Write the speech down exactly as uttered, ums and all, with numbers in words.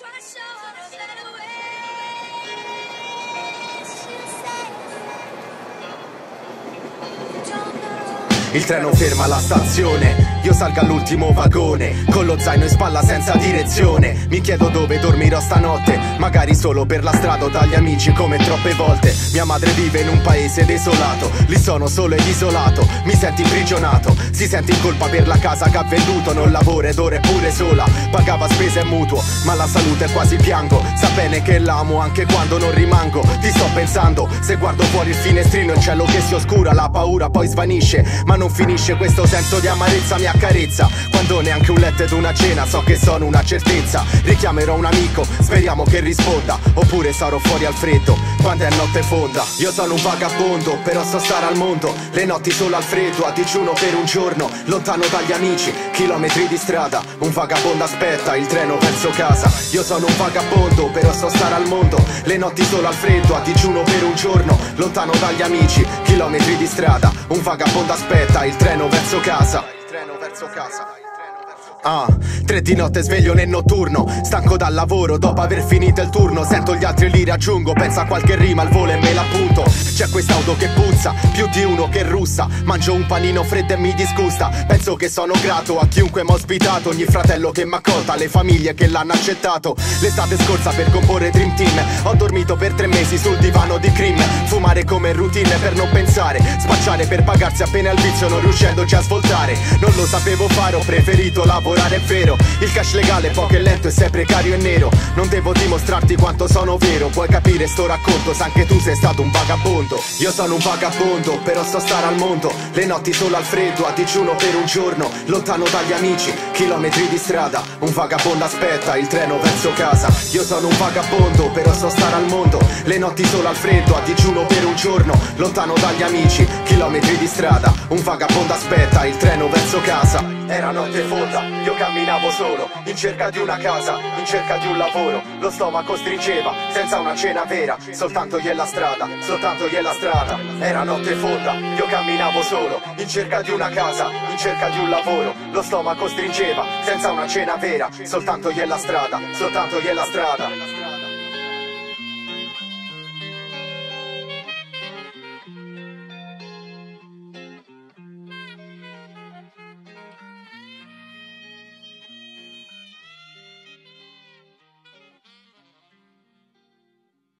Il treno ferma alla stazione, io salgo all'ultimo vagone, con lo zaino in spalla senza direzione. Mi chiedo dove dormirò stanotte, magari solo per la strada o dagli amici come troppe volte. Mia madre vive in un paese desolato, lì sono solo ed isolato. Mi sento imprigionato, si sente in colpa per la casa che ha venduto. Non lavora ed ora è pure sola, pagava spese e mutuo, ma la salute quasi piango. Sa bene che l'amo anche quando non rimango. Ti sto pensando, se guardo fuori il finestrino, il cielo che si oscura, la paura poi svanisce. Ma non finisce questo senso di amarezza, mi accarezza quando neanche un letto ed una cena, so che sono una certezza. Richiamerò un amico, speriamo che risponda, oppure sarò fuori al freddo quando è notte fonda. Io sono un vagabondo, però so stare al mondo. Le notti solo al freddo, a digiuno per un giorno, lontano dagli amici, chilometri di strada. Un vagabondo aspetta il treno verso casa. Io sono un vagabondo, però so stare al mondo. Le notti solo al freddo, a digiuno per un giorno, lontano dagli amici, chilometri di strada. Un vagabondo aspetta il treno verso casa. Il treno verso casa. Ah, tre di notte sveglio nel notturno, stanco dal lavoro dopo aver finito il turno. Sento gli altri li raggiungo, penso a qualche rima al volo e me l'appunto. C'è quest'auto che puzza, più di uno che russa. Mangio un panino freddo e mi disgusta. Penso che sono grato a chiunque m'ha ospitato, ogni fratello che m'ha accolta, le famiglie che l'hanno accettato. L'estate scorsa per comporre Dream Team ho dormito per tre mesi sul divano di Cream. Fumare come routine per non pensare, spacciare per pagarsi appena il vizio non riuscendoci a svoltare. Non lo sapevo fare, ho preferito lavorare. È vero, il cash legale poco e lento e sei precario e nero. Non devo dimostrarti quanto sono vero, puoi capire sto racconto se anche tu sei stato un vagabondo. Io sono un vagabondo, però so stare al mondo. Le notti solo al freddo, a digiuno per un giorno, lontano dagli amici, chilometri di strada. Un vagabondo aspetta il treno verso casa. Io sono un vagabondo, però so stare al mondo. Le notti solo al freddo, a digiuno per un giorno, lontano dagli amici, chilometri di strada. Un vagabondo aspetta il treno verso casa. Era notte fonda, io camminavo solo, in cerca di una casa, in cerca di un lavoro. Lo stomaco stringeva, senza una cena vera, soltanto io e la strada, soltanto io e la strada. Era notte fonda, io camminavo solo, in cerca di una casa, in cerca di un lavoro. Lo stomaco stringeva, senza una cena vera, soltanto io e la strada, soltanto io e la strada.